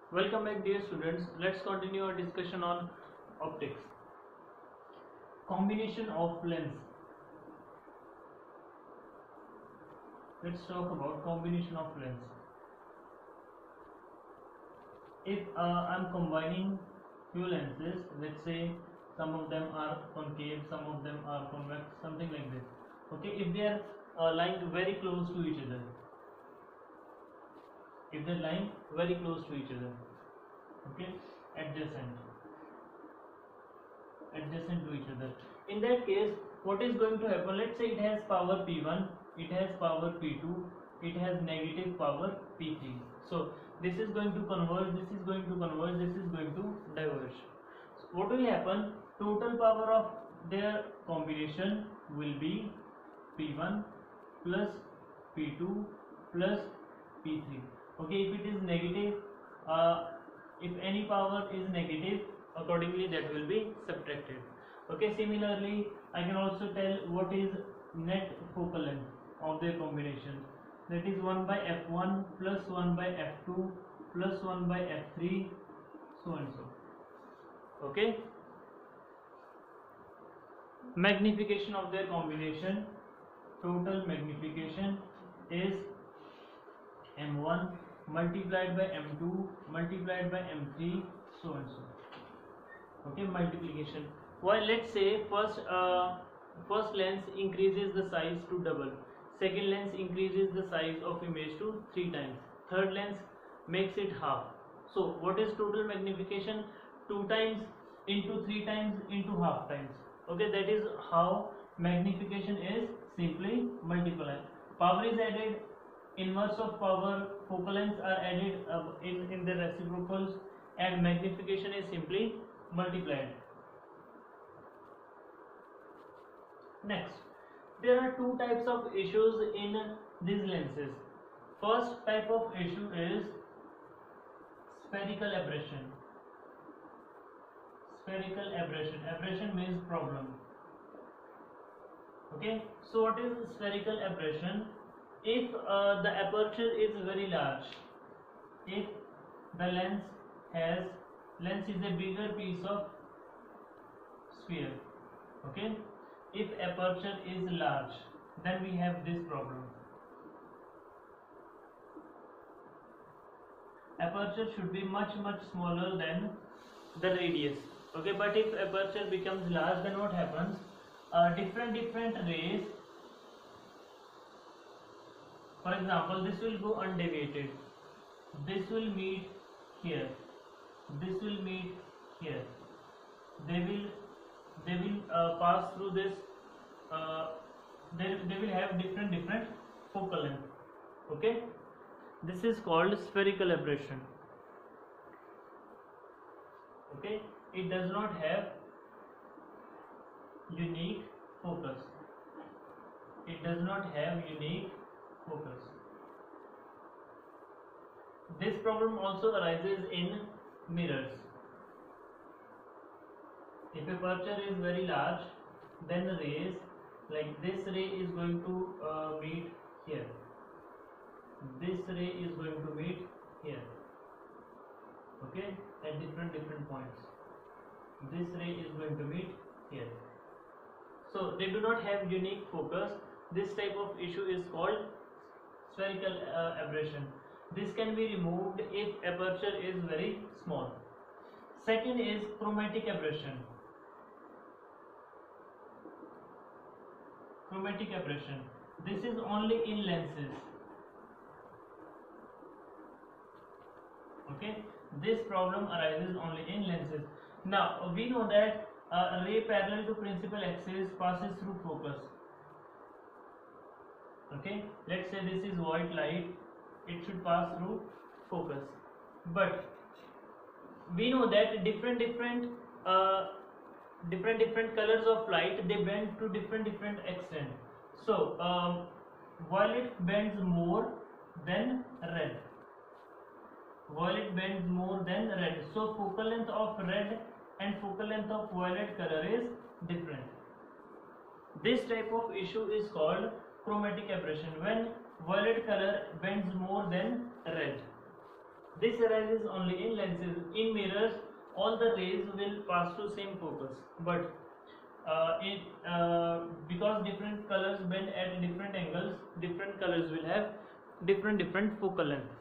Welcome back, dear students. Let's continue our discussion on optics. Combination of lens. Let's talk about combination of lens. If I'm combining few lenses, let's say some of them are concave, some of them are convex, something like this. Okay, if they are lying very close to each other, if they're lying very close to each other, okay, adjacent to each other, in that case what is going to happen? Let's say it has power p1, it has power p2, it has negative power p3. So this is going to converge, this is going to converge, this is going to diverge. So what will happen? Total power of their combination will be p1 plus p2 plus p3. Okay, if it is negative, if any power is negative, accordingly that will be subtracted. Okay, similarly I can also tell what is net focal length of their combination. That is 1 by f1 plus 1 by f2 plus 1 by f3, so and so. Okay, magnification of their combination, total magnification is m1 multiplied by m2 multiplied by m3, so and so. Okay, multiplication. While let's say first lens increases the size to double, second lens increases the size of image to 3 times, third lens makes it half. So what is total magnification? 2 times into 3 times into half times. Okay, that is how magnification is simply multiplied. Power is added, inverse of power, focal lengths are added in the reciprocals, and magnification is simply multiplied. Next, there are two types of issues in these lenses. First type of issue is spherical aberration. Spherical aberration. Aberration means problem. Okay, so what is spherical aberration? If the aperture is very large, if the lens is a bigger piece of sphere, okay, if aperture is large, then we have this problem. Aperture should be much smaller than the radius. Okay, but if aperture becomes large, then what happens? Different rays, for example, this will go undeviated, this will meet here, this will meet here, they will pass through this, they will have different focal length. Okay, this is called spherical aberration. Okay, it does not have unique focus, it does not have unique focus. This problem also arises in mirrors. If aperture is very large, then rays like this ray is going to meet here, this ray is going to meet here, okay, at different points, this ray is going to meet here. So they do not have unique focus. This type of issue is called spherical aberration. This can be removed if aperture is very small. Second is chromatic aberration. Chromatic aberration. This is only in lenses. Okay, this problem arises only in lenses. Now we know that a ray parallel to principal axis passes through focus. Okay, let's say this is white light, it should pass through focus, but we know that different colors of light, they bend to different extent. So violet bends more than red, violet bends more than red, so focal length of red and focal length of violet color is different. This type of issue is called chromatic aberration, when violet color bends more than red. This arises only in lenses. In mirrors, all the rays will pass to same focus, but because different colors bend at different angles, different colors will have different focal length.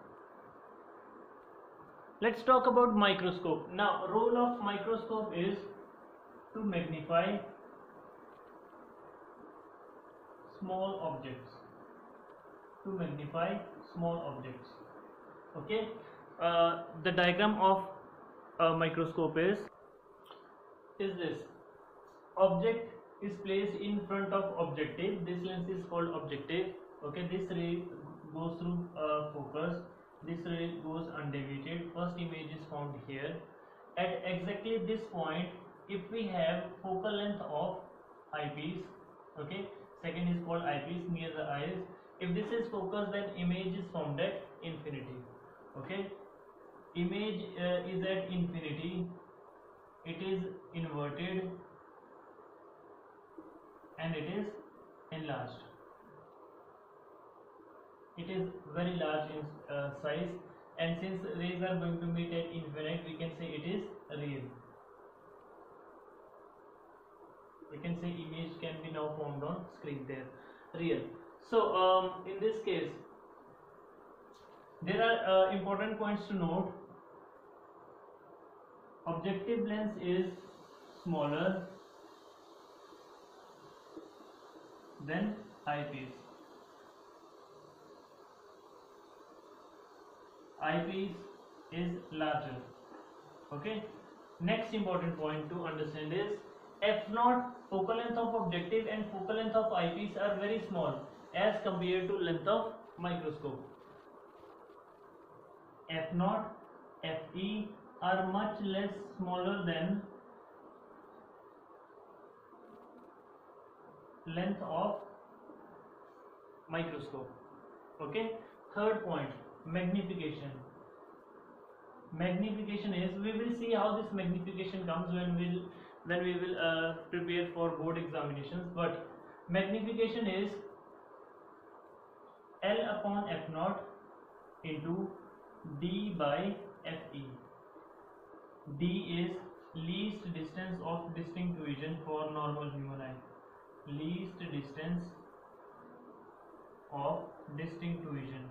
Let's talk about microscope. Now, role of microscope is to magnify small objects. To magnify small objects. Okay. The diagram of a microscope is this. Object is placed in front of objective. This lens is called objective. Okay. This ray goes through focus. This ray goes undeviated. First image is found here. At exactly this point, if we have focal length of eyepiece, okay, second is called eyepiece near the eyes. If this is focus, then image is found at infinity. Okay, image is at infinity. It is inverted and it is enlarged. It is very large in size, and since rays are going to meet at infinite, we can say it is real. We can say image can be now found on screen there, real. So in this case, there are important points to note. Objective lens is smaller than eyepiece. Eyepiece is larger. Okay. Next important point to understand is f0, focal length of objective, and focal length of eyepiece are very small as compared to length of microscope. f0, fe are much less smaller than length of microscope. Okay. Third point, magnification. Magnification is, we will see how this magnification comes when we will prepare for board examinations, but magnification is L upon f0 into d by fe. D is least distance of distinct vision for normal human eye. Least distance of distinct vision.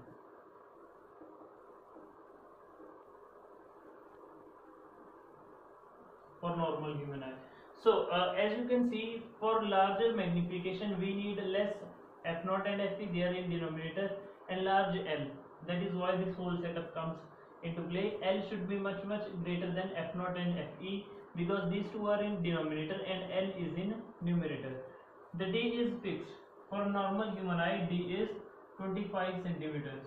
For normal human eye. So as you can see, for larger magnification we need less f0 and fe, they are in denominator, and large L. That is why this whole setup comes into play. L should be much greater than f0 and fe, because these two are in denominator and L is in numerator. The D is fixed. For normal human eye, D is 25 centimeters.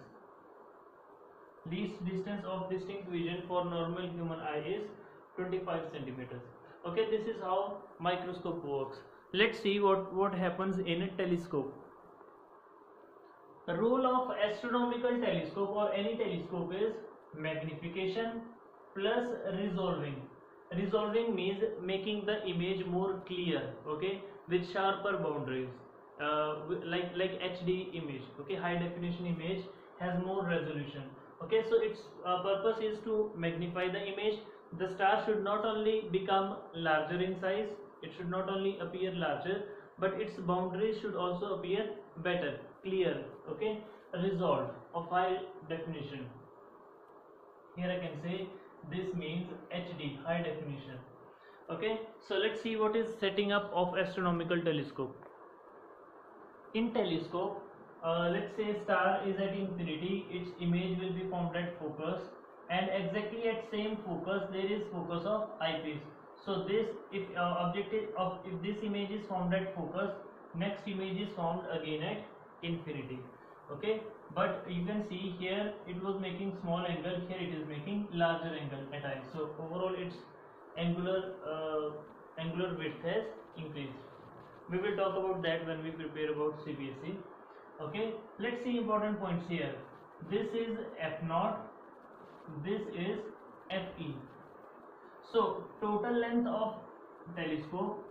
Least distance of distinct vision for normal human eye is 25 centimeters. Okay, this is how microscope works. Let's see what happens in a telescope. The role of astronomical telescope or any telescope is magnification plus resolving. Resolving means making the image more clear, okay, with sharper boundaries, like HD image. Okay, high definition image has more resolution. Okay, so its purpose is to magnify the image. The star should not only become larger in size, it should not only appear larger, but its boundaries should also appear better, clear, okay, resolved, of high definition. Here I can say this means HD, high definition. Okay, so let's see what is setting up of astronomical telescope. In telescope, let's say star is at infinity, its image will be found at focus, and exactly at same focus there is focus of eyepiece. So this, if this image is found at focus, next image is found again at infinity. Okay, but you can see here it was making small angle, here it is making larger angle at eye. So overall its angular width has increased. We will talk about that when we prepare about CBSE. Okay, let's see important points here. This is f0, this is fe. So total length of telescope,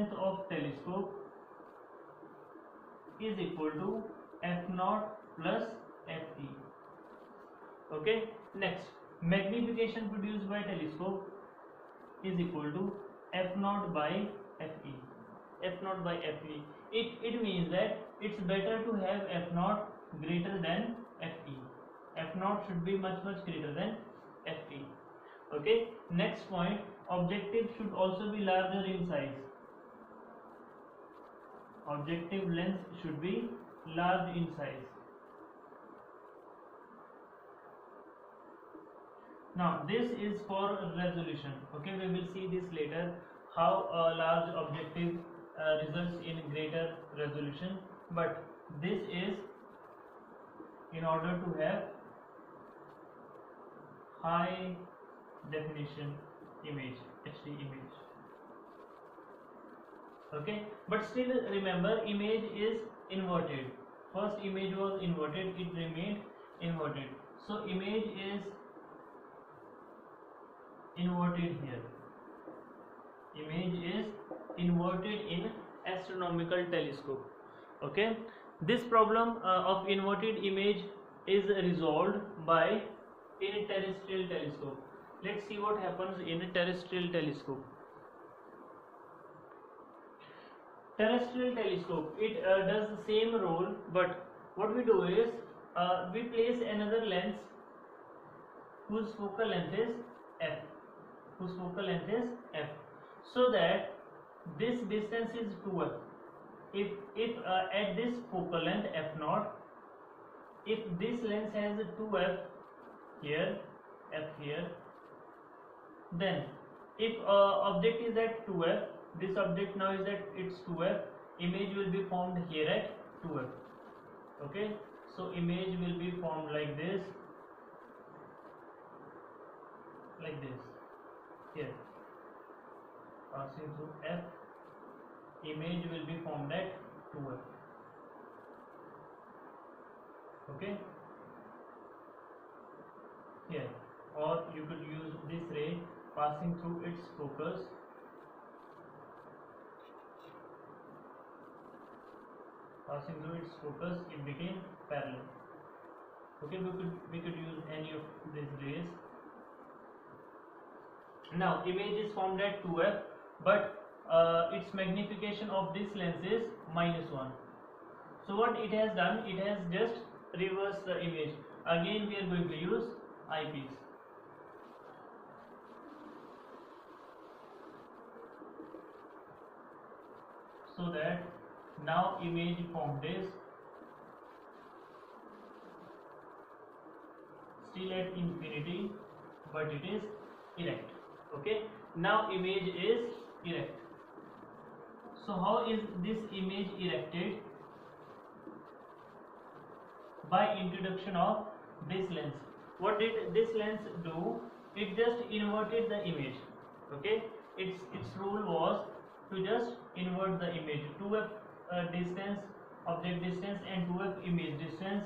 is equal to f0 plus Okay, next, magnification produced by telescope is equal to f naught by fe. F naught by fe, it means that it's better to have f naught greater than fe. F naught should be much greater than fe. Okay, next point, objective should also be larger in size. Objective lens should be large in size. Now this is for resolution. Okay, we will see this later, how a large objective results in greater resolution, but this is in order to have high definition image, HD image. Okay, but still remember, image is inverted. First image was inverted, it remained inverted, so image is inverted here. Image is inverted in astronomical telescope. Okay, this problem of inverted image is resolved by in terrestrial telescope. Let's see what happens in a terrestrial telescope. Terrestrial telescope, it does the same role, but what we do is we place another lens whose focal length is f, so that this distance is 2f. If at this focal length f naught, if this lens has 2f here, f here, then if object is at 2f, this object now is at its 2f, image will be formed here at 2f. Okay, so image will be formed like this here, passing through f, image will be formed at 2f. Okay, here, or you could use this ray passing through its focus, it became parallel. Okay, we could use any of these rays. Now image is formed at 2f, but its magnification of this lens is -1. So what it has done, it has just reversed the image. Again we are going to use eyepiece. So that now image formed is still at infinity, but it is erect. Okay, now image is erect. So how is this image erected? By introduction of this lens. What did this lens do? It just inverted the image. Okay, its rule was to just invert the image. 2f distance, object distance, and 2f image distance.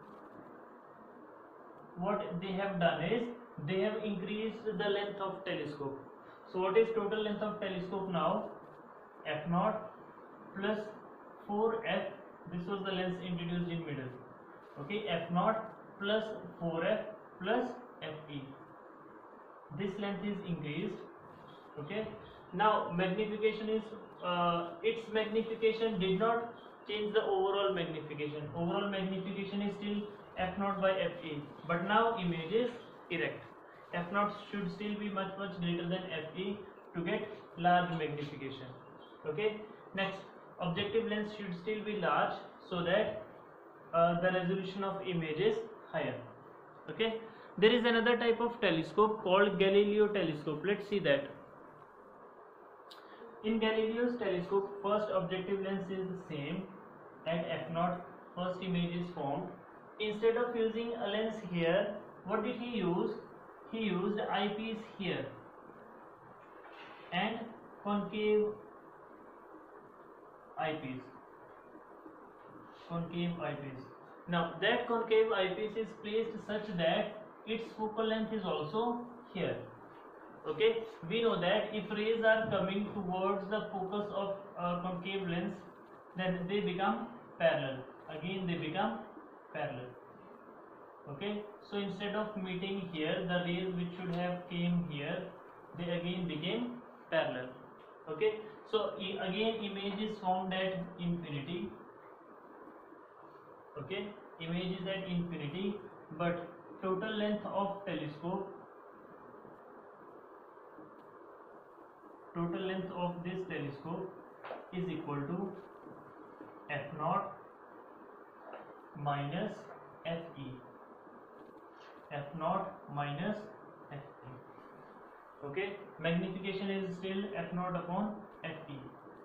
What they have done is they have increased the length of telescope. So what is total length of telescope now? F naught plus 4f. This was the lens introduced in middle. Okay, f naught plus 4f plus fe. This length is increased. Okay, now magnification is its magnification did not change the overall magnification. Overall magnification is still f naught by fe, but now image is erect. F naught should still be much greater than fe to get large magnification. Okay, next, objective lens should still be large so that the resolution of image is higher. Okay, there is another type of telescope called Galileo telescope. Let's see that. In Galileo's telescope, first objective lens is the same at f naught. First image is formed. Instead of using a lens here, what did he use? He used eyepiece here and concave eyepiece. Now that concave eyepiece is placed such that its focal length is also here. Okay, we know that if rays are coming towards the focus of concave lens, then they become parallel. Again they become parallel. Okay, so instead of meeting here, the rays which should have came here, they again became parallel. Okay, so again image is formed at infinity. Okay, image is at infinity, but total length of telescope, total length of this telescope is equal to f naught minus fe, f naught minus fe. Okay, magnification is still f naught upon fe.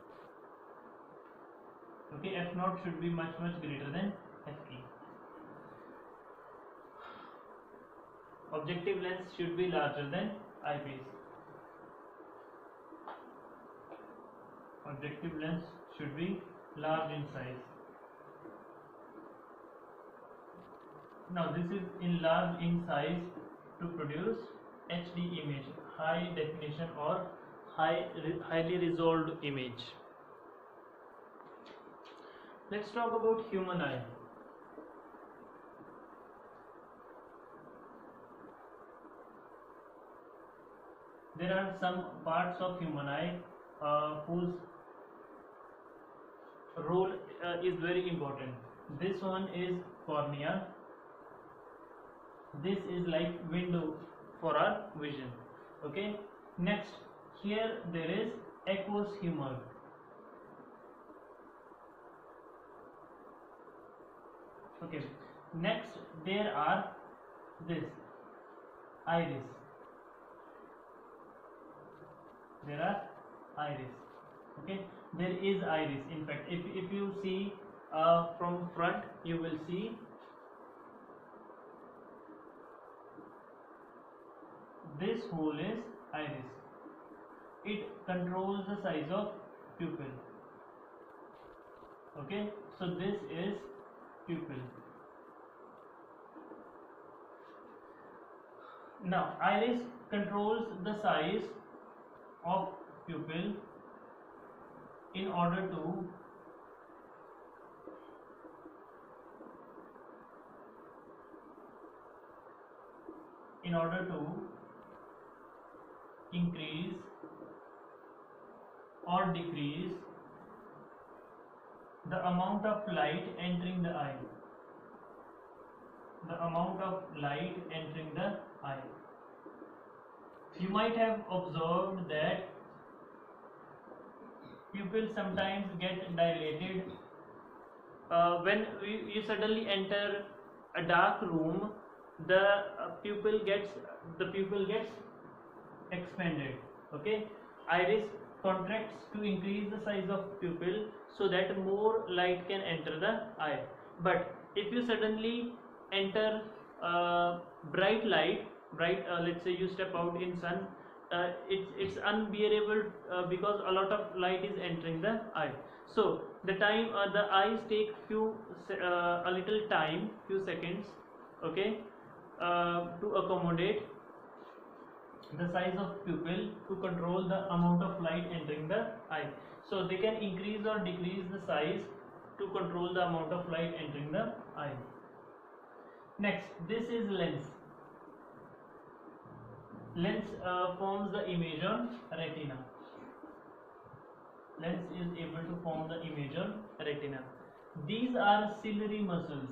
Okay, f naught should be much greater than fe. Objective length should be larger than eyepiece. Objective lens should be large in size. Now this is enlarged in size to produce HD image, high definition or highly resolved image. Let's talk about human eye. There are some parts of human eye whose role is very important. This one is cornea. This is like window for our vision. Okay, next here there is aqueous humor. Okay, next there are this iris. There are iris. Okay, there is iris. In fact, if you see from front, you will see this hole is iris. It controls the size of pupil. Okay, so this is pupil. Now iris controls the size of pupil in order to increase or decrease the amount of light entering the eye. The amount of light entering the eye. You might have observed that pupils sometimes get dilated when you suddenly enter a dark room. The pupil gets expanded. Okay, iris contracts to increase the size of pupil so that more light can enter the eye. But if you suddenly enter bright light, let's say you step out in sun, it's unbearable because a lot of light is entering the eye. So the time the eyes take a little time, few seconds, okay, to accommodate the size of pupil to control the amount of light entering the eye. So they can increase or decrease the size to control the amount of light entering the eye. Next, this is lens. Lens forms the image on retina. Lens is able to form the image on retina. These are ciliary muscles.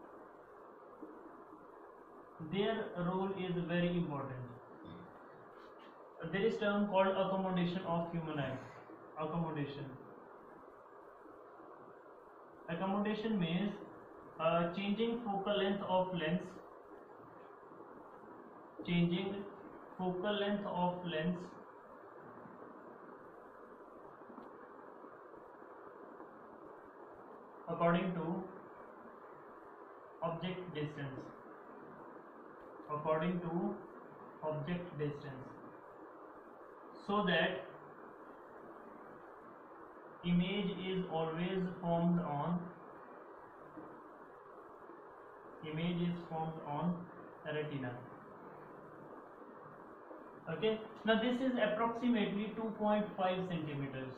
Their role is very important. There is term called accommodation of human eye. Accommodation. Accommodation means changing focal length of lens. Changing focal length of lens according to object distance. According to object distance. So that image is always formed on retina. Okay, now this is approximately 2.5 centimeters.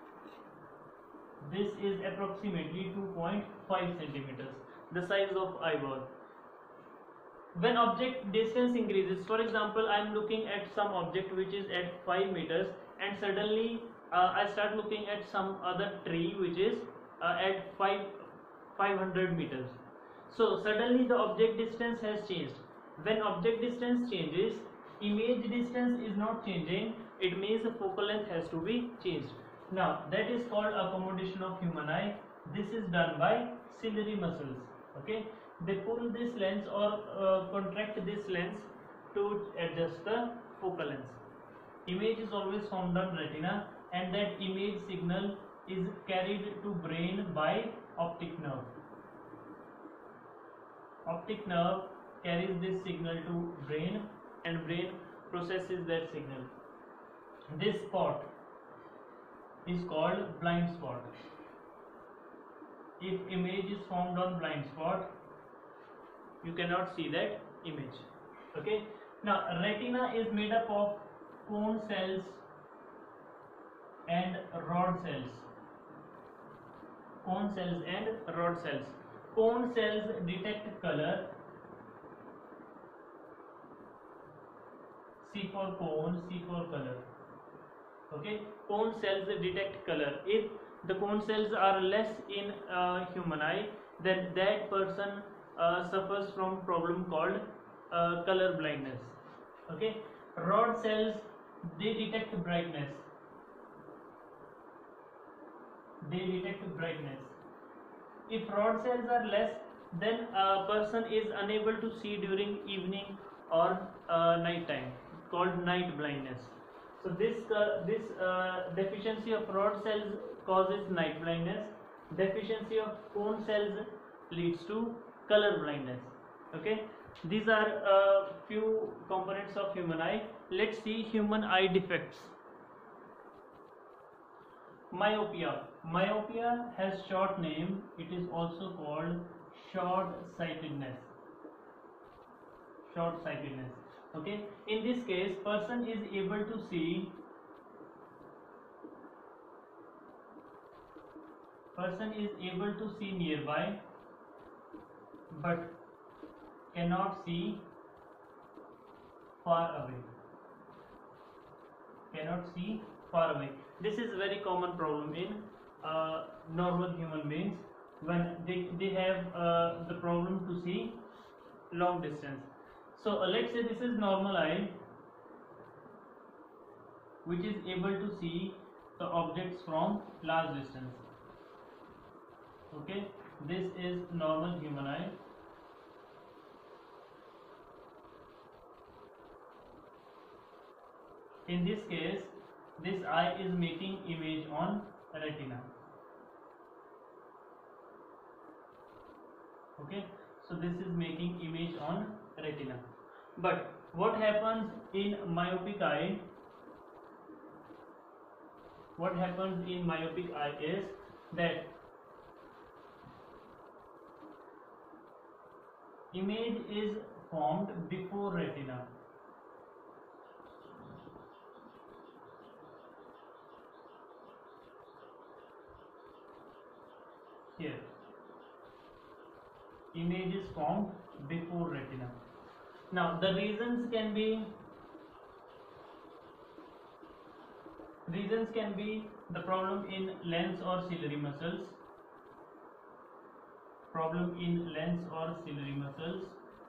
This is approximately 2.5 centimeters, the size of eyeball. when object distance increases, for example, I am looking at some object which is at 5 meters, and suddenly I start looking at some other tree which is at 500 meters. So suddenly the object distance has changed. When object distance changes, image distance is not changing, it means the focal length has to be changed. Now that is called accommodation of human eye. This is done by ciliary muscles. Okay, they pull this lens or contract this lens to adjust the focal length. Image is always found on retina, and that image signal is carried to brain by optic nerve. Optic nerve carries this signal to brain, and brain processes that signal. This spot is called blind spot. If image is formed on blind spot, you cannot see that image. Okay, now retina is made up of cone cells and rod cells. Cone cells and rod cells. Cone cells detect color. C for cone, C for color. Okay, cone cells detect color. If the cone cells are less in human eye, then that person suffers from problem called color blindness. Okay, rod cells, they detect brightness. They detect brightness. If rod cells are less, then a person is unable to see during evening or night time, called night blindness. So this deficiency of rod cells causes night blindness. Deficiency of cone cells leads to color blindness. Okay, these are a few components of human eye. Let's see human eye defects. Myopia. Myopia has short name. It is also called short-sightedness. Short-sightedness. Okay. In this case, person is able to see. Person is able to see nearby, but cannot see far away. Cannot see far away. This is a very common problem in normal human beings when they have the problem to see long distance. So let's say this is normal eye which is able to see the objects from large distance. Okay, this is normal human eye. In this case, this eye is making image on retina. Okay, so this is making image on retina. But what happens in myopic eye? What happens in myopic eye is that image is formed before retina. Here, image is formed before retina. Now the reasons can be the problem in lens or ciliary muscles. Problem in lens or ciliary muscles.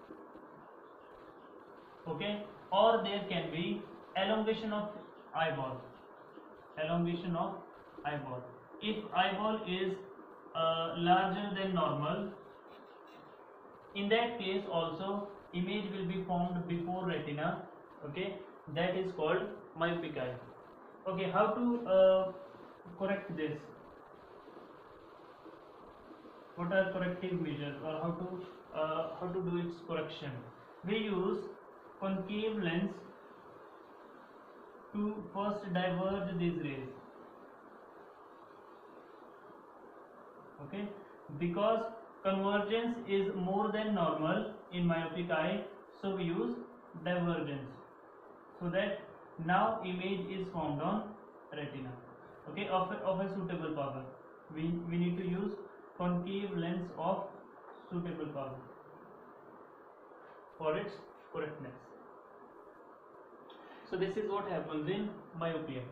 Okay, or there can be elongation of eyeball. Elongation of eyeball. If eyeball is larger than normal, in that case also image will be formed before retina. Okay, that is called myopic eye. Okay, how to correct this? What are corrective measures, or how to do its correction? We use concave lens to first diverge these rays. Okay, because convergence is more than normal in myopic eye, so we use divergence, so that now image is formed on retina. Okay, of a suitable power. We need to use concave lens of suitable power. for its correctness. So this is what happens in myopia.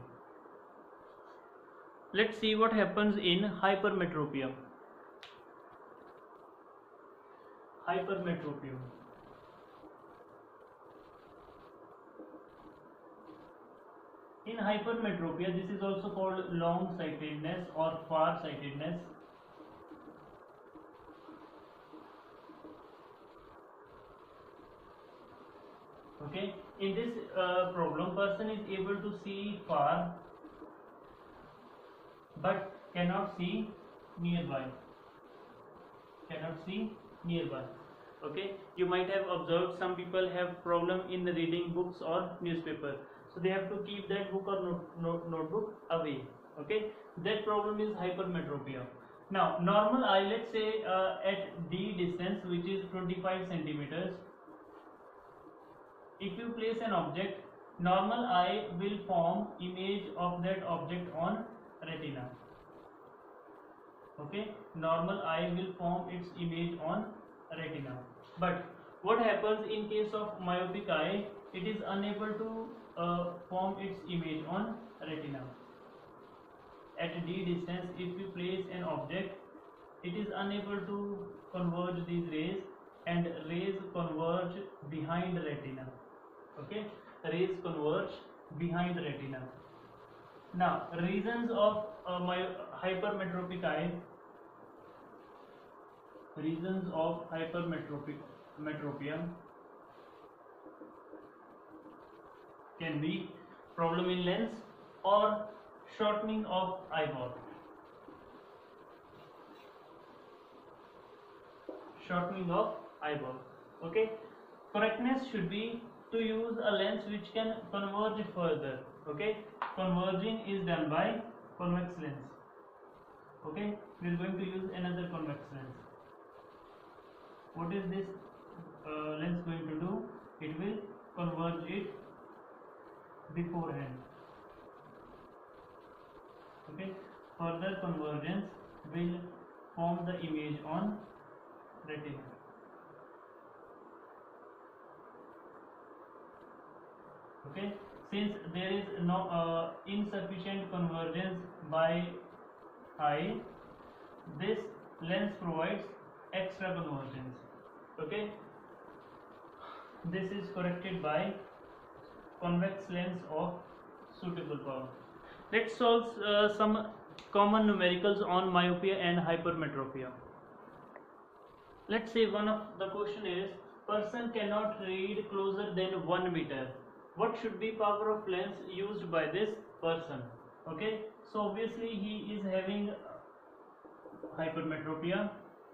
Let's see what happens in hypermetropia. Hypermetropia. In hypermetropia, this is also called long-sightedness or far-sightedness. Okay, in this problem, person is able to see far but cannot see nearby. Okay, you might have observed some people have problem in reading books or newspaper, so they have to keep that book or notebook away. Okay, that problem is hypermetropia. Now normal eye, let's say at D distance, which is 25 centimeters, if you place an object, normal eye will form image of that object on retina. Okay, normal eye will form its image on retina. But what happens in case of myopic eye? It is unable to form its image on retina. At D distance, if you place an object, it is unable to converge these rays, and rays converge behind retina. Okay, rays converge behind retina. Now, reasons of hypermetropic eye. Reasons of hypermetropia can be problem in lens or shortening of eyeball. Okay, correctness should be to use a lens which can converge further. Okay, converging is done by convex lens. Okay, we are going to use another convex lens. What is this lens going to do? It will converge it beforehand. Okay, further convergence will form the image on retina. Okay, since there is no insufficient convergence by eye, this lens provides extra convergence. Okay, this is corrected by convex lens of suitable power. Let's solve some common numericals on myopia and hypermetropia. Let's say one of the question is, person cannot read closer than 1 meter. What should be power of lens used by this person? Okay, so obviously he is having hypermetropia.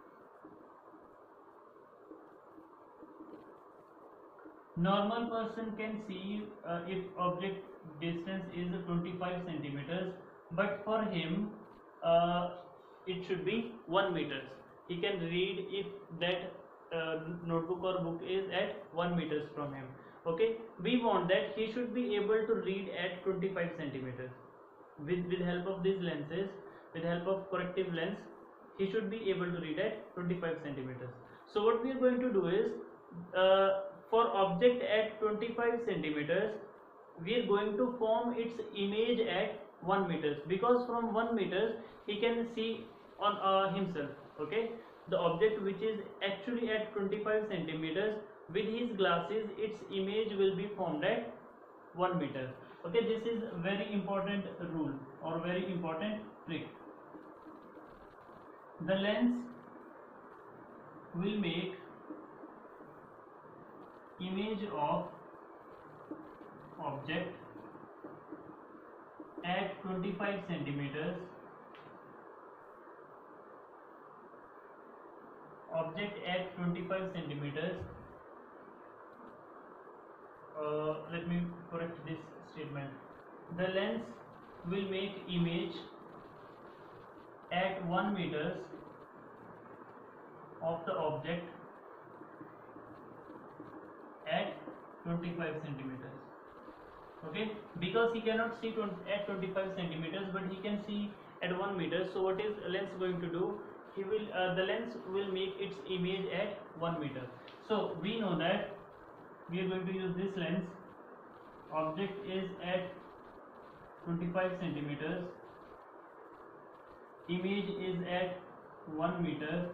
Normal person can see if object distance is 25 centimeters, but for him it should be 1 meters. He can read if that notebook or book is at 1 meters from him. Okay, we want that he should be able to read at 25 centimeters. With help of these lenses, with help of corrective lens, he should be able to read at 25 centimeters. So what we are going to do is, for object at 25 centimeters, we are going to form its image at 1 meters, because from 1 meters he can see on himself. Okay, the object which is actually at 25 centimeters, with his glasses its image will be formed at 1 meter. Okay, this is very important rule or very important trick. The lens will make image of object at 25 centimeters, let me correct this statement. The lens will make image at 1 meters of the object at 25 centimeters. Okay, because he cannot see at 25 centimeters, but he can see at 1 meter. So what is lens going to do? He will the lens will make its image at 1 meter. So we know that we are going to use this lens. Object is at 25 centimeters, image is at 1 meter.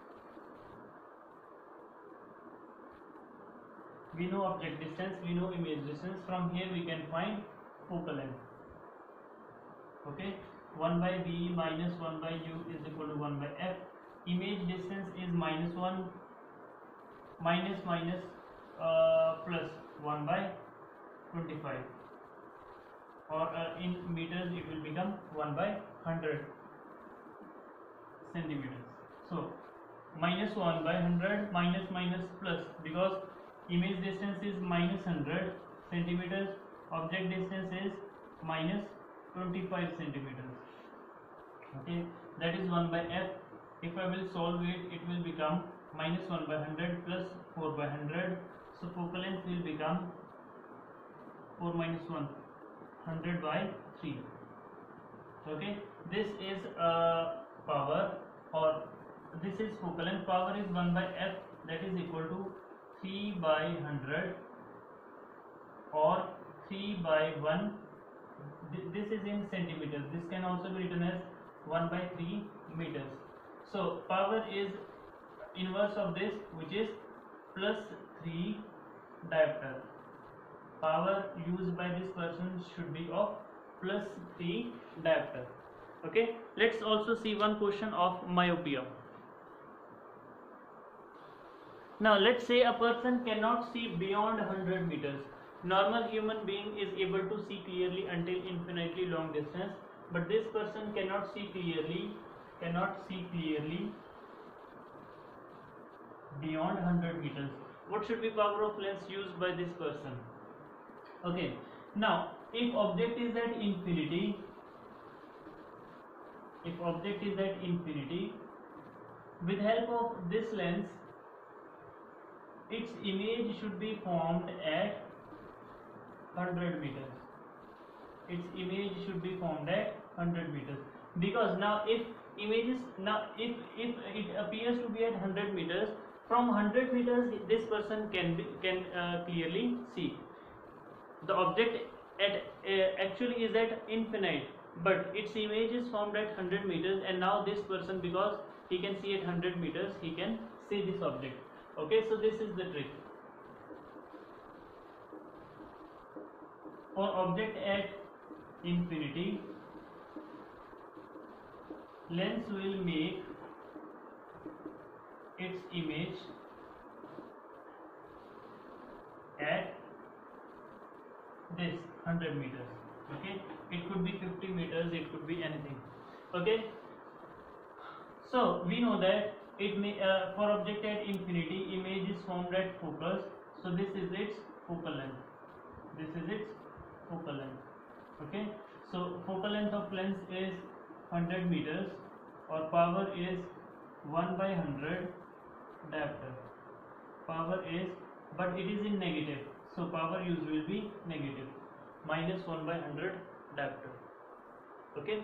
We know object distance, we know image distance. From here we can find focal length. Okay, 1 by v minus 1 by u is equal to 1 by f. Image distance is minus 1 minus plus 1 by 25, or in meters it will become 1 by 100 centimeters. So minus 1 by 100 minus plus, because image distance is minus 100 centimeters, object distance is minus 25 centimeters. Okay, that is 1 by f. If I will solve it, it will become minus 1 by 100 plus 4 by 100. So focal length will become 4 minus 1, 100 by 3. Okay, this is power, or this is focal length. Power is 1 by f, that is equal to 3 by 100 or 3 by 1. This is in centimeters. This can also be written as 1 by 3 meters. So power is inverse of this, which is plus 3 diopter. Power used by this person should be of plus 3 diopter. Okay, let's also see one question of myopia. Now let's say a person cannot see beyond 100 meters. Normal human being is able to see clearly until infinitely long distance, but this person cannot see clearly beyond 100 meters. What should be power of lens used by this person? Okay, now if object is at infinity, with help of this lens, its image should be formed at 100 meters. Because now if it appears to be at 100 meters, from 100 meters this person can clearly see. The object actually is at infinite, but its image is formed at 100 meters, and now this person, because he can see at 100 meters, he can see this object. Okay, so this is the trick. For object at infinity, lens will make its image at this 100 meters. Okay, it could be 50 meters, it could be anything. Okay, so we know that it may for object at infinity, image is formed at focus. So this is its focal length. Okay, so focal length of lens is 100 meters, or power is 1 by 100 diopter. Power is, but it is in negative, so power used will be negative, minus 1 by 100 diopter. Okay.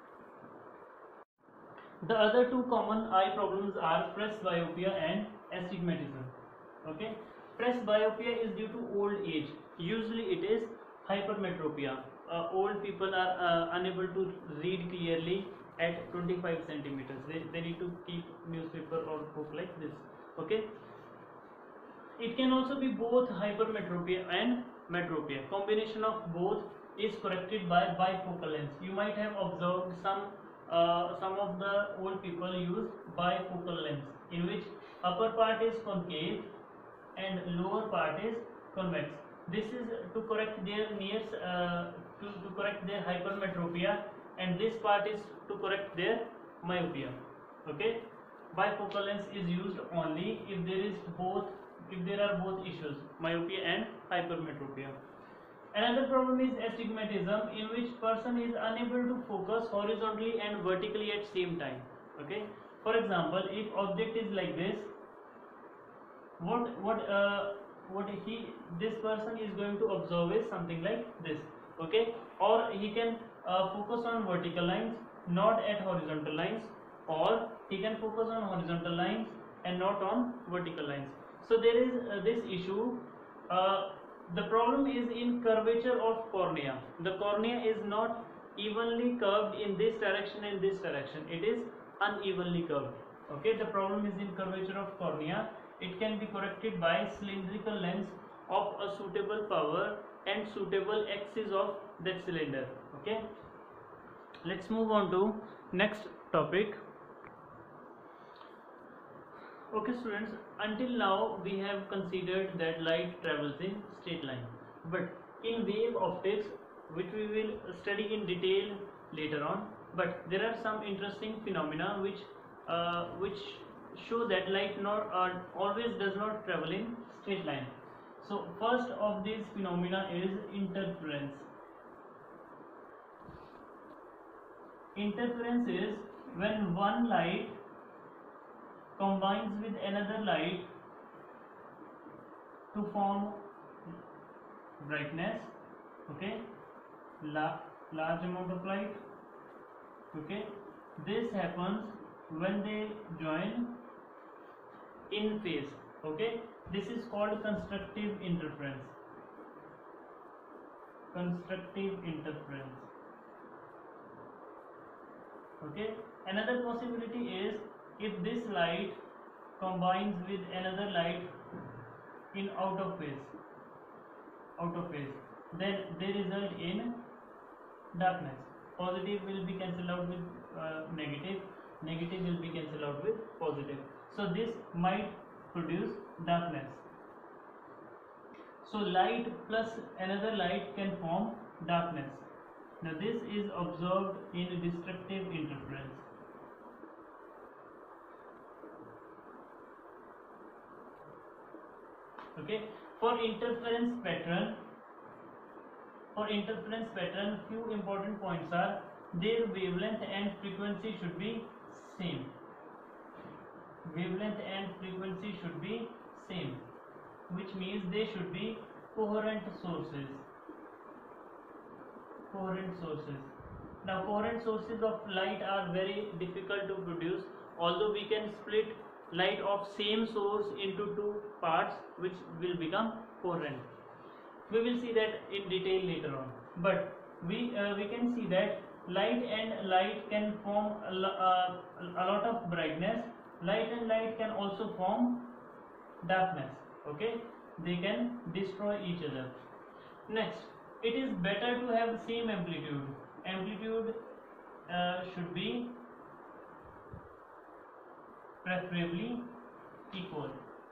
The other two common eye problems are presbyopia and astigmatism. Okay, presbyopia is due to old age. Usually it is hypermetropia. Old people are unable to read clearly at 25 centimeters. They need to keep newspaper or book like this. Okay, it can also be both hypermetropia and metropia. Combination of both is corrected by bifocal lens. You might have observed some of the old people use bifocal lens, in which upper part is concave and lower part is convex. This is to correct their to correct their hypermetropia, and this part is to correct their myopia. Okay, bifocal lens is used only if there are both issues, myopia and hypermetropia. Another problem is astigmatism, in which person is unable to focus horizontally and vertically at same time. Okay, for example, if object is like this, this person is going to observe is something like this. Okay, or he can focus on vertical lines, not at horizontal lines, or he can focus on horizontal lines and not on vertical lines. So there is this issue the problem is in curvature of cornea. The cornea is not evenly curved in this direction and this direction. It is unevenly curved. Okay, the problem is in curvature of cornea. It can be corrected by cylindrical lens of a suitable power and suitable axis of that cylinder. Okay, let's move on to next topic. Okay students, until now we have considered that light travels in straight line, but in wave optics, which we will study in detail later on, but there are some interesting phenomena which show that light not always does not travel in straight line. So first of these phenomena is interference. Interference is when one light combines with another light to form brightness. Okay, large amount of light. Okay, this happens when they join in phase. Okay, this is called constructive interference. Constructive interference. Okay, another possibility is if this light combines with another light in out of phase, then they result in darkness. Positive will be cancelled out with negative, negative will be cancelled out with positive. So this might produce darkness. So light plus another light can form darkness. Now this is observed in destructive interference. Okay, for interference pattern, few important points are their wavelength and frequency should be same. Wavelength and frequency should be same, which means they should be coherent sources. Now coherent sources of light are very difficult to produce, although we can split light of same source into two parts which will become coherent. We will see that in detail later on, but we can see that light and light can form a lot of brightness. Light and light can also form darkness. Okay, they can destroy each other. Next, it is better to have same amplitude. Amplitude should be preferably equal.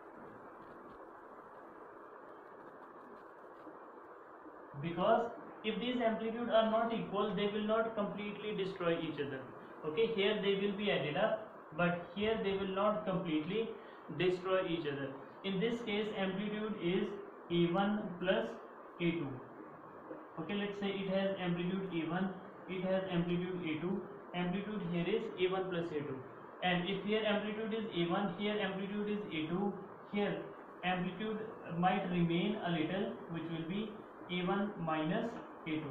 Because if these amplitude are not equal, they will not completely destroy each other. Okay, here they will be added up, but here they will not completely destroy each other. In this case, amplitude is A1 plus A2. Okay, let's say it has amplitude A1, it has amplitude A2. Amplitude here is A1 plus A2. And if here amplitude is A1, here amplitude is A2, here amplitude might remain a little, which will be A1 minus A2.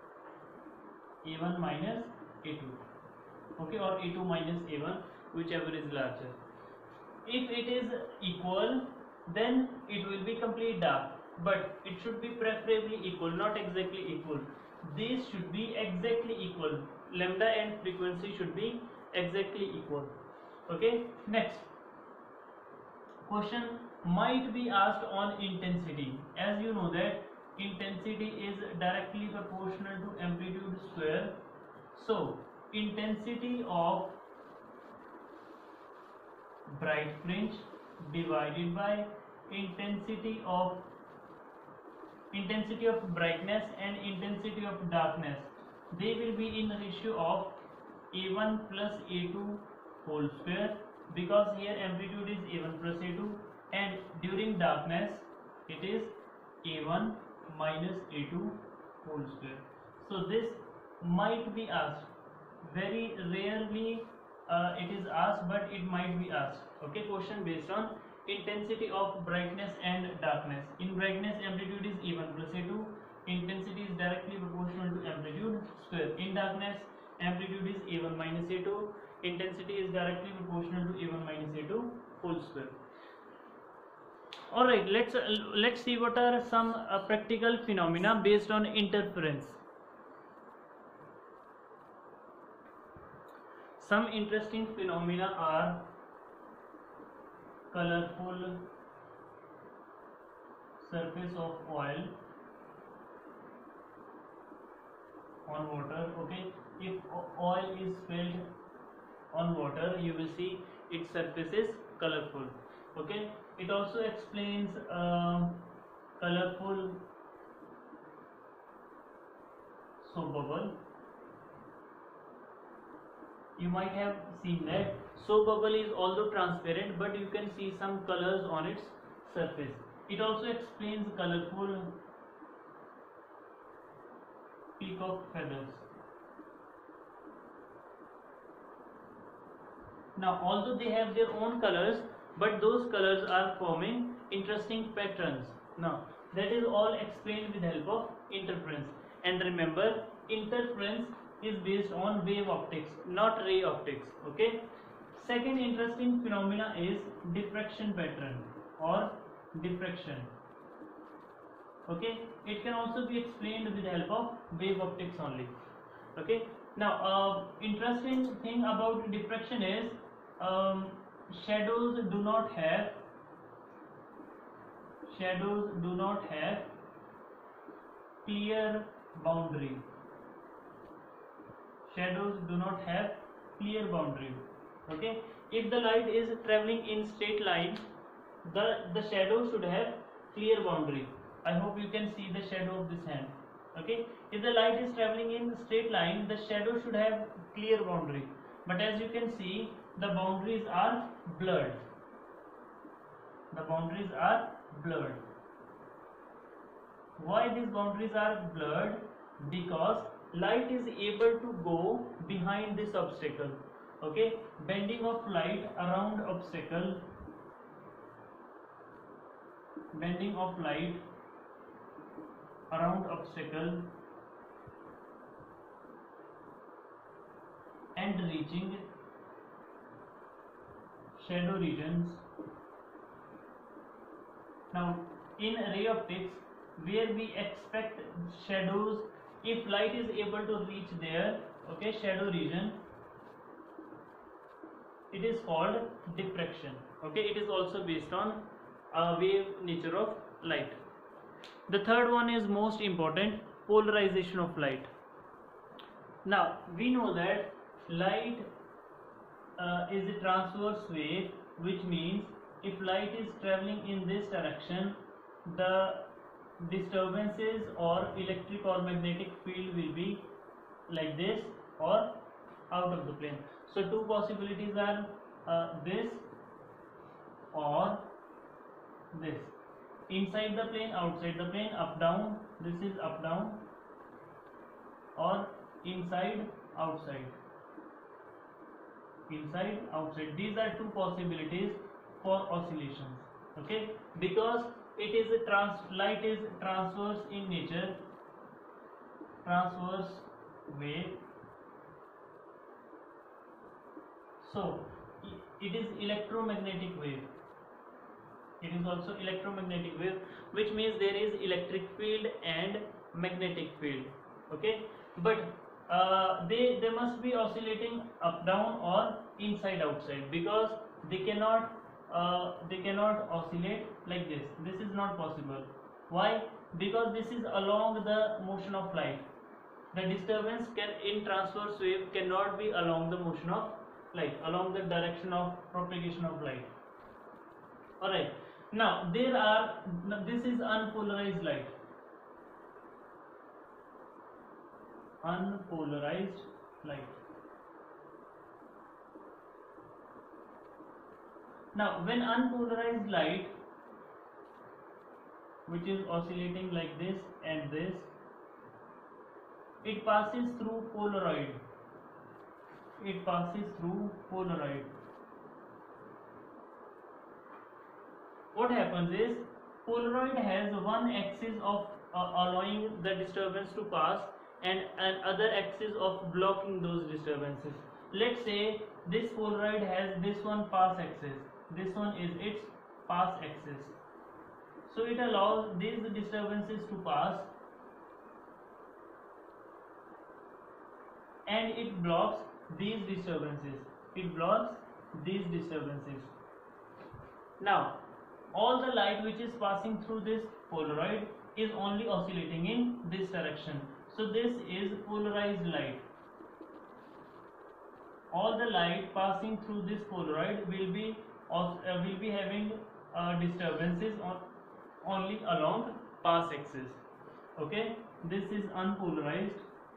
A1 minus A2. Okay, or A2 minus A1, whichever is larger. If it is equal, then it will be complete dark, but it should be preferably equal, not exactly equal. These should be exactly equal. Lambda and frequency should be exactly equal. Okay, next question might be asked on intensity. As you know that intensity is directly proportional to amplitude square. So intensity of bright fringe divided by intensity of brightness and intensity of darkness, they will be in ratio of A1 plus A2 whole square, because here amplitude is A1 plus A2 and during darkness it is A1 minus A2 whole square. So this might be asked. Very rarely it is asked, but it might be asked. Okay, question based on intensity of brightness and darkness. In brightness, amplitude is A1 plus A2. Intensity is directly proportional to amplitude square. In darkness, amplitude is A1 minus A2. Intensity is directly proportional to A1 minus A2 whole square. All right, let's see what are some practical phenomena based on interference. Some interesting phenomena are colorful surface of oil on water. Okay, if oil is spilled on water, you will see its surface is colorful. Okay, it also explains colorful soap bubble. You might have seen that soap bubble is although transparent, but you can see some colors on its surface. It also explains colorful peacock feathers. Now, although they have their own colors, but those colors are forming interesting patterns. Now, that is all explained with help of interference. And remember, interference is based on wave optics, not ray optics. Okay. Second interesting phenomena is diffraction pattern or diffraction. Okay. It can also be explained with the help of wave optics only. Okay. Now, interesting thing about diffraction is shadows do not have clear boundary. Shadows do not have clear boundary. Okay, if the light is traveling in straight line, the shadow should have clear boundary. I hope you can see the shadow of this hand. Okay, if the light is traveling in straight line, the shadow should have clear boundary, but as you can see, the boundaries are blurred. The boundaries are blurred. Why these boundaries are blurred? Because light is able to go behind this obstacle. Okay, bending of light around obstacle, bending of light around obstacle and reaching shadow regions. Now, in ray optics, where we expect shadows, if light is able to reach there, okay, shadow region, it is called diffraction. Okay, it is also based on wave nature of light. The third one is most important, polarization of light. Now, we know that light is a transverse wave, which means if light is traveling in this direction, the disturbances or electric or magnetic field will be like this or out of the plane. So two possibilities are this or this, inside the plane, outside the plane, up down, this is up down, or inside outside, inside outside. These are two possibilities for oscillations. Okay, because it is a light is transverse in nature, transverse wave, so it is electromagnetic wave. It is also electromagnetic wave, which means there is electric field and magnetic field. Okay, but they must be oscillating up down or inside outside, because they cannot oscillate like this. This is not possible. Why? Because this is along the motion of light. The disturbance in transverse wave cannot be along the motion of light, along the direction of propagation of light. Alright, now this is unpolarized light. Unpolarized light. Now, when unpolarized light, which is oscillating like this and this, it passes through Polaroid. It passes through Polaroid. What happens is, Polaroid has one axis of allowing the disturbance to pass and another axis of blocking those disturbances. Let's say this Polaroid has this one pass axis. This one is its pass axis. So it allows these disturbances to pass and it blocks these disturbances. It blocks these disturbances. Now, all the light which is passing through this polaroid is only oscillating in this direction. So this is polarized light. All the light passing through this polaroid will be having disturbances only along pass axis. Okay, this is unpolarized.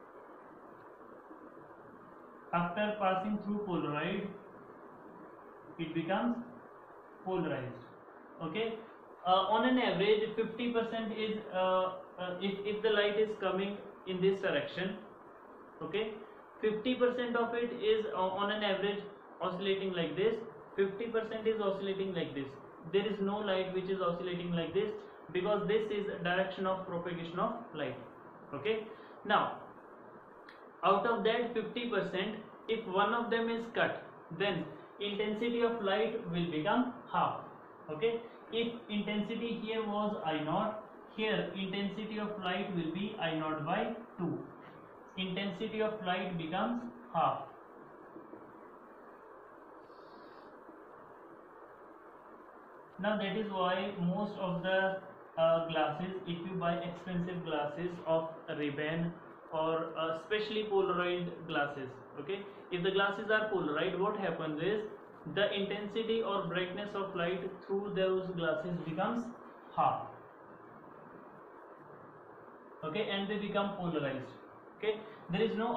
After passing through polaroid, it becomes polarized. Okay, on an average 50% is if the light is coming in this direction, okay, 50% of it is on an average oscillating like this, 50% is oscillating like this. There is no light which is oscillating like this because this is direction of propagation of light. Okay, now out of that 50%, if one of them is cut, then intensity of light will become half. Okay, if intensity here was I naught, here intensity of light will be I naught by 2. Intensity of light becomes half. Now that is why most of the glasses, if you buy expensive glasses of Ray-Ban or especially Polaroid glasses, okay, if the glasses are Polaroid, what happens is the intensity or brightness of light through those glasses becomes half. Okay, and they become polarized. Okay, there is no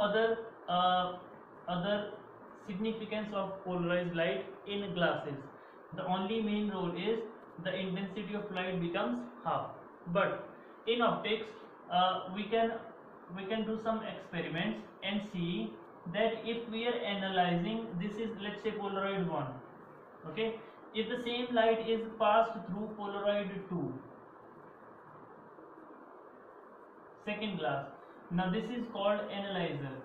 other significance of polarized light in glasses. The only main role is the intensity of light becomes half. But in optics, we can do some experiments and see that if we are analyzing, this is, let's say, polaroid 1. Okay, if the same light is passed through polaroid 2, second glass, now this is called analyzer.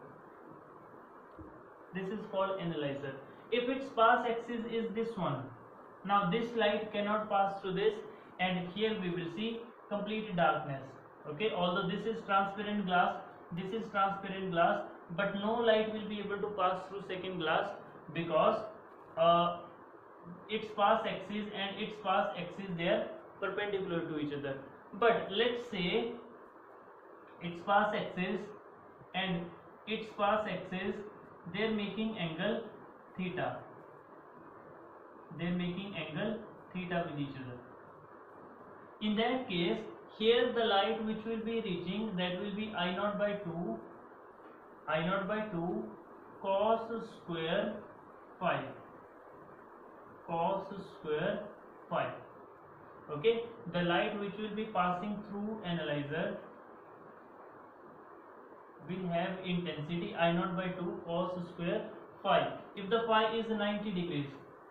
This is called analyzer. If its pass axis is this one, now this light cannot pass through this, and here we will see complete darkness. Okay, although this is transparent glass, this is transparent glass, but no light will be able to pass through second glass because its pass axis and its pass axis, they are perpendicular to each other. But let's say its pass axis and its pass axis, they are making angle theta. They are making angle theta with each other. In that case, here the light which will be reaching, that will be I naught by 2 cos square phi, cos square phi. Okay, the light which will be passing through analyzer will have intensity I naught by 2 cos square phi. If the phi is 90 degrees,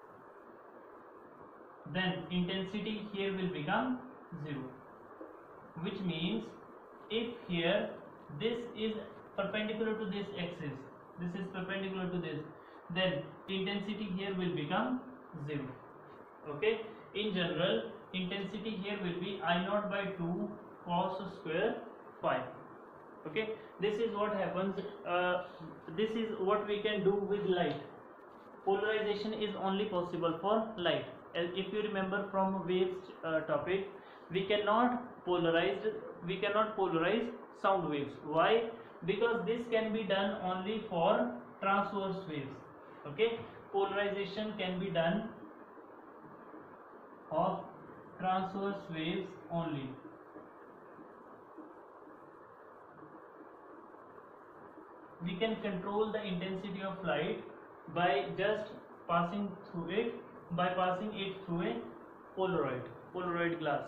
then intensity here will become 0, which means if here this is perpendicular to this axis, this is perpendicular to this, then intensity here will become 0. Okay, in general intensity here will be I naught by 2 cos square phi. Okay, this is what happens, this is what we can do with light. Polarization is only possible for light. If you remember from waves topic, we cannot polarize sound waves. Why? Because this can be done only for transverse waves. Okay, polarization can be done of transverse waves only. We can control the intensity of light by just passing through it, by passing it through a polaroid glass.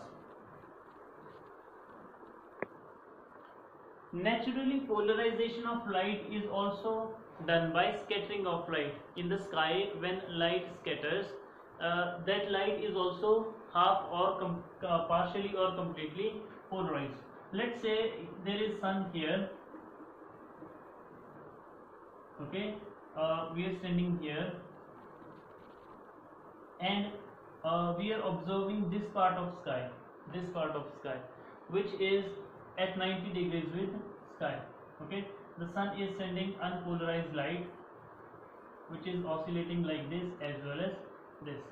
Naturally, polarization of light is also done by scattering of light. In the sky, when light scatters, that light is also half or partially or completely polarized. Let's say there is sun here. Okay, we are standing here and we are observing this part of sky. this part of sky, which is at 90 degrees with sky. Okay, the sun is sending unpolarized light, which is oscillating like this as well as this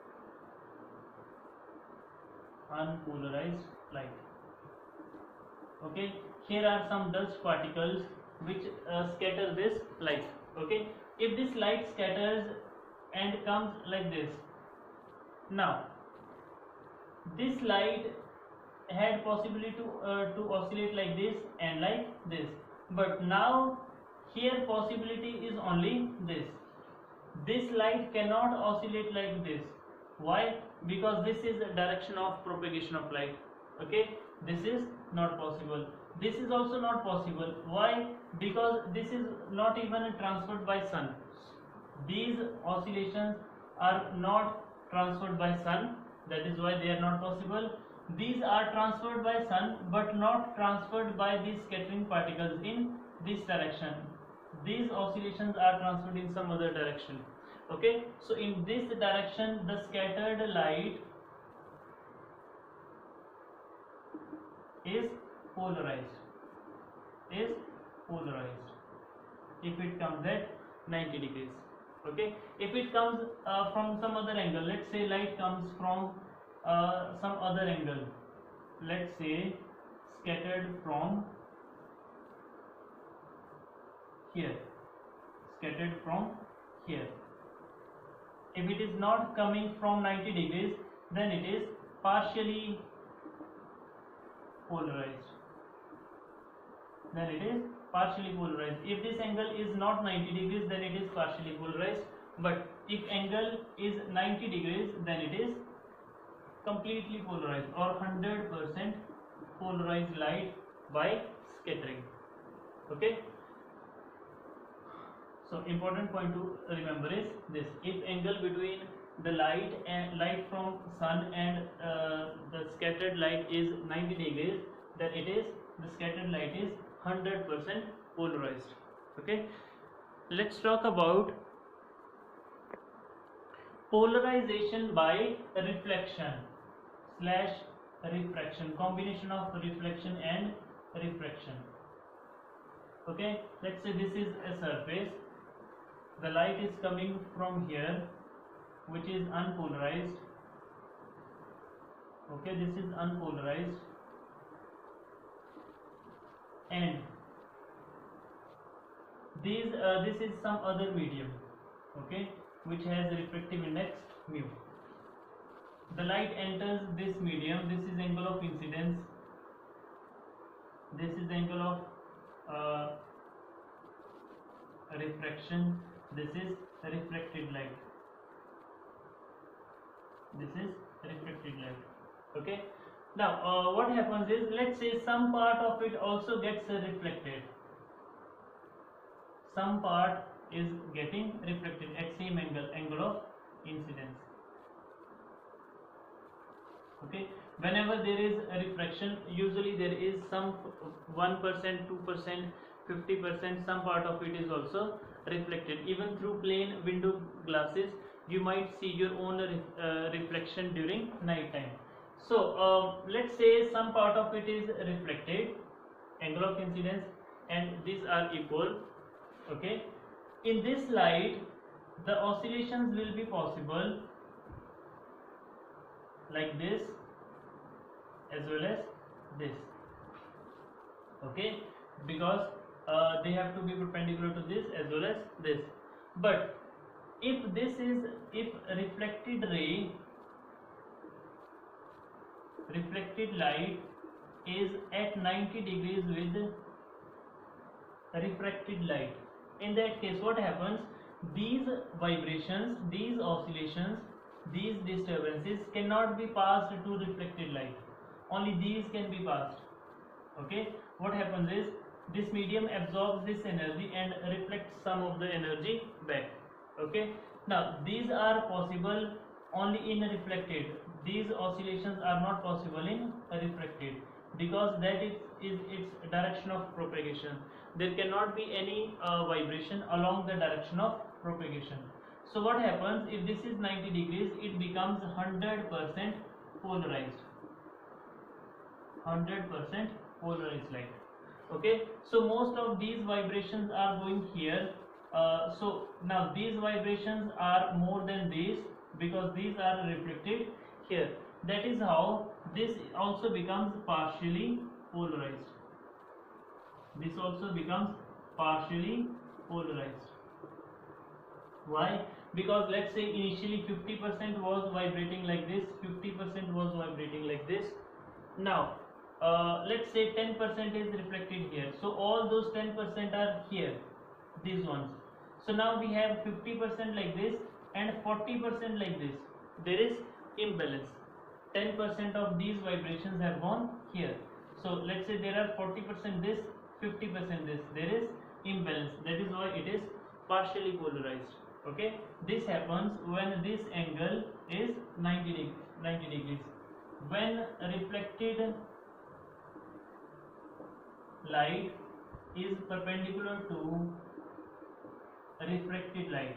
unpolarized light. Okay, here are some dust particles which scatter this light. Okay, if this light scatters and comes like this, now this light had possibility to oscillate like this and like this, but now here possibility is only this. This light cannot oscillate like this. Why? Because this is the direction of propagation of light. Okay, this is not possible. This is also not possible. Why? Because this is not even transferred by sun. These oscillations are not transferred by sun. That is why they are not possible. These are transferred by sun but not transferred by these scattering particles in this direction. These oscillations are transferred in some other direction. Okay, so in this direction the scattered light is polarized, if it comes at 90 degrees. Okay, if it comes from some other angle, let's say light comes from some other angle, let's say scattered from here, if it is not coming from 90 degrees, then it is partially polarized. If this angle is not 90 degrees, then it is partially polarized. But if angle is 90 degrees, then it is completely polarized, or 100% polarized light by scattering. Okay, so important point to remember is this: if angle between the light from sun and the scattered light is 90 degrees, then the scattered light is 100% polarized. Okay, let's talk about polarization by reflection / refraction, combination of reflection and refraction. Okay, let's say this is a surface, the light is coming from here, which is unpolarized. Okay, this is unpolarized, and this is some other medium, okay, which has a refractive index mu. The light enters this medium. This is angle of incidence, this is angle of refraction, this is reflected light, okay. Now what happens is, let's say some part of it also gets reflected, some part is getting reflected at same angle of incidence. Okay, whenever there is a refraction, usually there is some 1%, 2%, 50%, some part of it is also reflected. Even through plain window glasses, you might see your own reflection during night time. So let's say some part of it is reflected, angle of incidence, and these are equal. Okay, in this light the oscillations will be possible like this as well as this. Okay, because they have to be perpendicular to this as well as this. But if reflected light is at 90 degrees with refracted light, in that case what happens, these vibrations, these oscillations, these disturbances cannot be passed to reflected light, only these can be passed. Okay, what happens is, this medium absorbs this energy and reflects some of the energy back. Okay, now these are possible only in reflected, these oscillations are not possible in refracted, because that is its direction of propagation. There cannot be any vibration along the direction of propagation. So what happens, if this is 90 degrees, it becomes 100% polarized. 100% polarized light. Okay, so most of these vibrations are going here. So now these vibrations are more than these because these are reflected here. That is how this also becomes partially polarized. This also becomes partially polarized. Why? Because let's say initially 50% was vibrating like this, 50% was vibrating like this. Now let's say 10% is reflected here, so all those 10% are here, these ones. So now we have 50% like this and 40% like this. There is imbalance. 10% of these vibrations have gone here. So let's say there are 40% this, 50% this. There is imbalance. That is why it is partially polarized. Okay, this happens when this angle is 90 degrees. When reflected light is perpendicular to refracted light,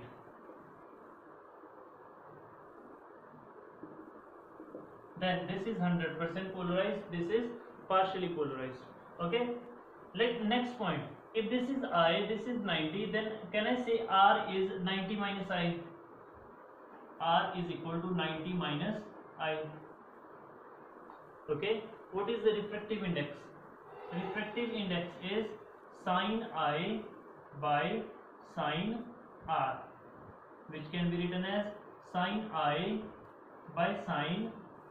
then this is 100% polarized, this is partially polarized. Okay, next point, if this is I, this is 90, then can I say R is 90 minus I? R is equal to 90 minus I. Okay, what is the refractive index? Refractive index is sin I by sin R, which can be written as sin I by sin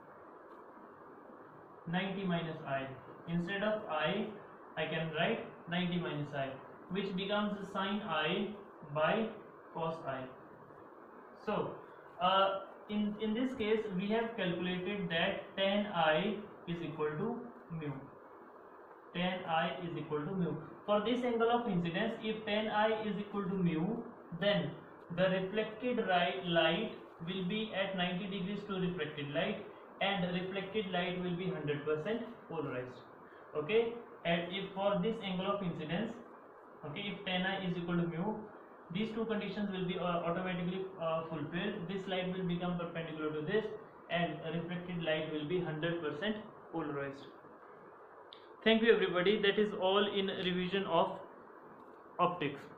90 minus I. Instead of I can write 90 minus I, which becomes sin I by cos I. So in this case we have calculated that tan I is equal to mu. Tan I is equal to mu. For this angle of incidence, if tan I is equal to mu, then the reflected light will be at 90 degrees to refracted light, and reflected light will be 100% polarized. Okay, and if for this angle of incidence, okay, if tan I is equal to mu, these two conditions will be automatically fulfilled. This light will become perpendicular to this, and reflected light will be 100% polarized. Thank you everybody. That is all in revision of optics.